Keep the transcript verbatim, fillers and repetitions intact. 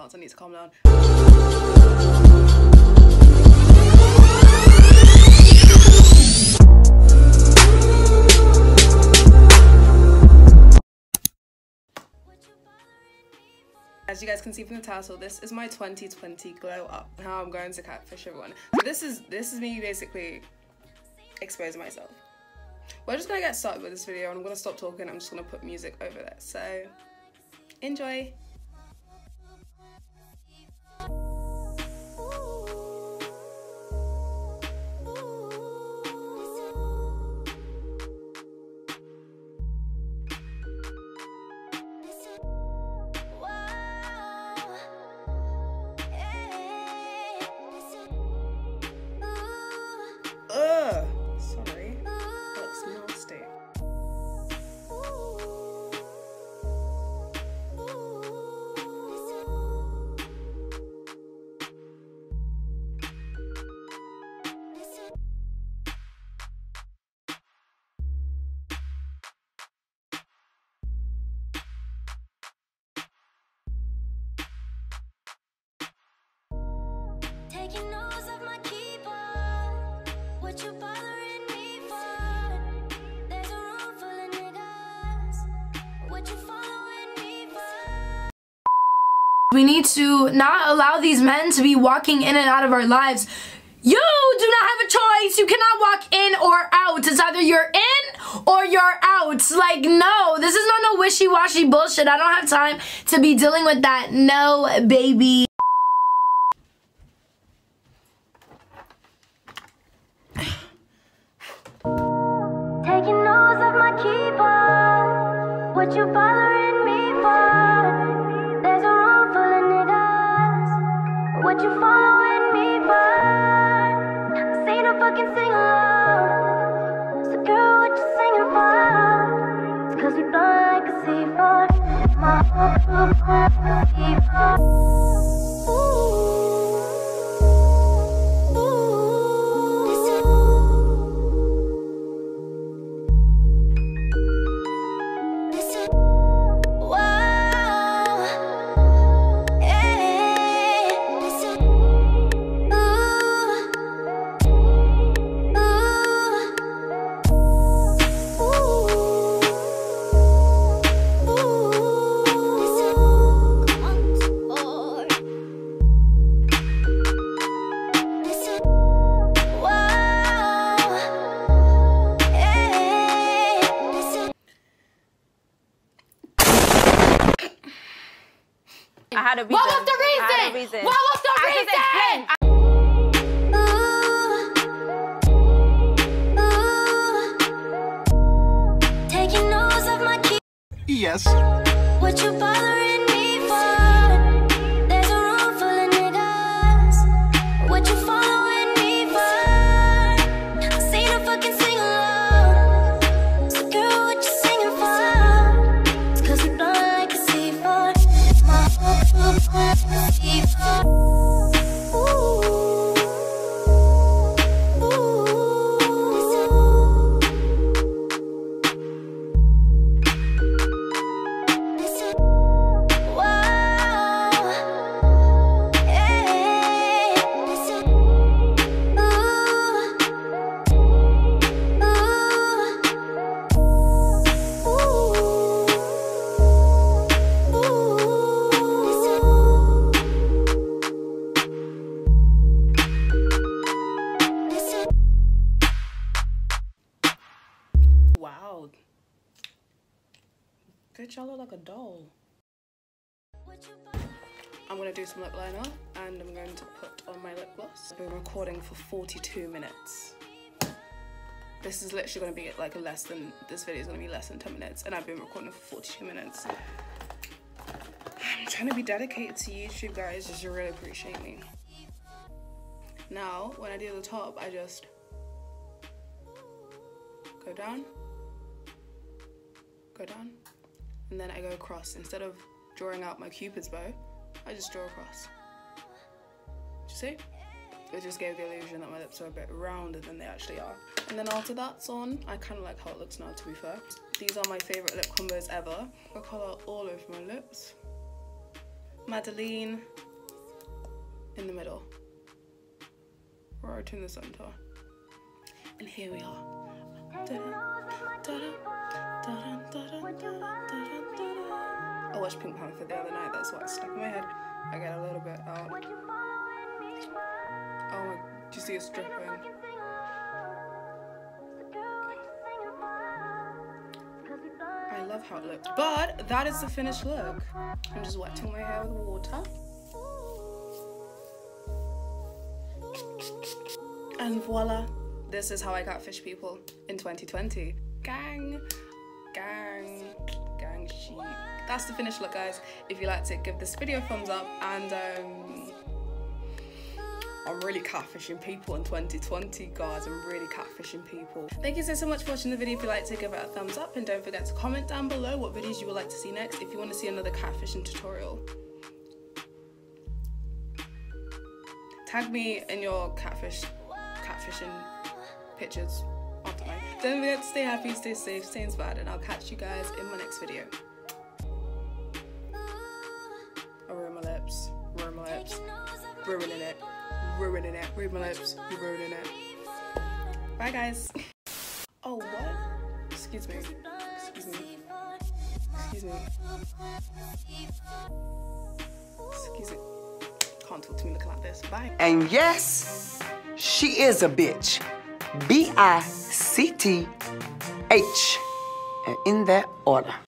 else. I need to calm down. As you guys can see from the title, this is my twenty twenty glow up. How I'm going to catfish everyone. So this is this is me basically exposing myself. We're just gonna get started with this video and I'm gonna stop talking. I'm just gonna put music over there. So enjoy. Ugh, sorry, that looks nasty. Taking notes of my keyboard. What you bothering me for? There's a room full of niggas. What you following me for? We need to not allow these men to be walking in and out of our lives. You do not have a choice. You cannot walk in or out. It's either you're in or you're out. Like, no, this is not no wishy-washy bullshit. I don't have time to be dealing with that. No, baby. Taking notes of my keyboard. What you bothering me for? There's a room full of niggas. What you following me for? This ain't a fucking sing along. So girl, what you singing for? It's cause we blind like a C four. My whole crew blind like a C four. Ooh. I had a reason. What was the reason? I had a reason. What was the I reason? Taking notes of my key. Yes. What you bothering me for? There's a room full of niggas. What you following me for? This ain't a fucking sing along. So girl, what you singing for? It's cause we blind like a C four. My whole crew blind like a C four. Wow. Bitch, I look like a doll. I'm gonna do some lip liner and I'm going to put on my lip gloss. I've been recording for forty-two minutes. This is literally gonna be like a less than, this video is gonna be less than ten minutes and I've been recording for forty-two minutes. I'm trying to be dedicated to YouTube, guys, just to really appreciate me. Now, when I do the top, I just go down, go down, and then I go across. Instead of drawing out my cupid's bow, I just draw across. Do you see? It just gave the illusion that my lips are a bit rounder than they actually are. And then after that's on, I kind of like how it looks now, to be fair. These are my favourite lip combos ever. I colour all over my lips. Madeline in the middle, right in the center. And here we are. I watched Pink Panther the other night, that's why it's stuck in my head. I get a little bit out. Oh my, do you see it's dripping? I love how it looks. But that is the finished look. I'm just wetting my hair with water. And voila. This is how I catfish people in twenty twenty. Gang, gang, gang chic. That's the finished look, guys. If you liked it, give this video a thumbs up. And um, I'm really catfishing people in twenty twenty, guys. I'm really catfishing people. Thank you so, so much for watching the video. If you liked it, give it a thumbs up. And don't forget to comment down below what videos you would like to see next. If you want to see another catfishing tutorial, tag me in your catfish, catfishing pictures. I don't know. Don't forget to stay happy, stay safe, stay inspired, and I'll catch you guys in my next video. I ruin my lips, ruin my lips, ruining it, ruining it, ruin my lips, you're ruining it. Bye guys. Oh, what? Excuse me, excuse me, excuse me, excuse me. Can't talk to me looking like this, bye. And yes, she is a bitch. B I C T H. And in that order.